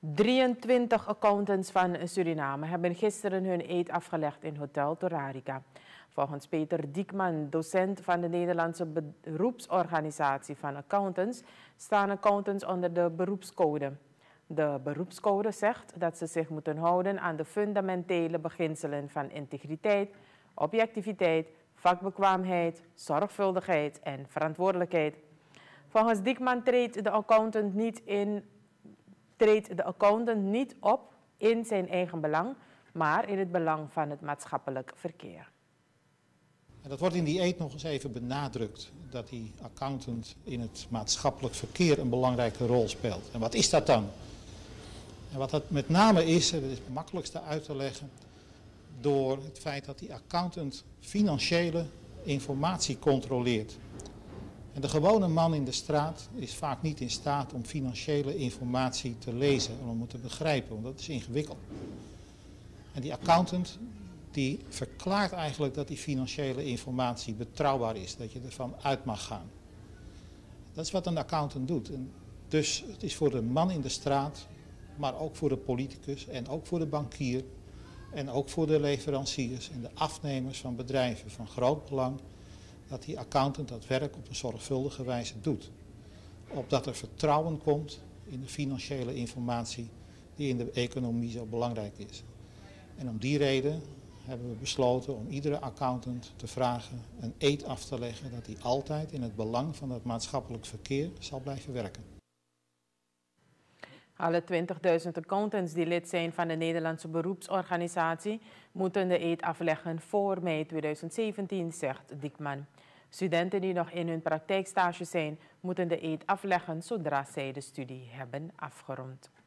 23 accountants van Suriname hebben gisteren hun eed afgelegd in Hotel Torarica. Volgens Peter Diekman, docent van de Nederlandse beroepsorganisatie van accountants, staan accountants onder de beroepscode. De beroepscode zegt dat ze zich moeten houden aan de fundamentele beginselen van integriteit, objectiviteit, vakbekwaamheid, zorgvuldigheid en verantwoordelijkheid. Volgens Diekman treedt de accountant niet op in zijn eigen belang, maar in het belang van het maatschappelijk verkeer. En dat wordt in die eed nog eens even benadrukt, dat die accountant in het maatschappelijk verkeer een belangrijke rol speelt. En wat is dat dan? En wat dat met name is, en dat is het makkelijkste uit te leggen, door het feit dat die accountant financiële informatie controleert. En de gewone man in de straat is vaak niet in staat om financiële informatie te lezen en om het te begrijpen, want dat is ingewikkeld. En die accountant die verklaart eigenlijk dat die financiële informatie betrouwbaar is, dat je ervan uit mag gaan. Dat is wat een accountant doet. En dus het is voor de man in de straat, maar ook voor de politicus en ook voor de bankier en ook voor de leveranciers en de afnemers van bedrijven van groot belang dat die accountant dat werk op een zorgvuldige wijze doet. Opdat er vertrouwen komt in de financiële informatie die in de economie zo belangrijk is. En om die reden hebben we besloten om iedere accountant te vragen een eed af te leggen dat hij altijd in het belang van het maatschappelijk verkeer zal blijven werken. Alle 20.000 accountants die lid zijn van de Nederlandse beroepsorganisatie moeten de eed afleggen voor mei 2017, zegt Diekman. Studenten die nog in hun praktijkstage zijn, moeten de eed afleggen zodra zij de studie hebben afgerond.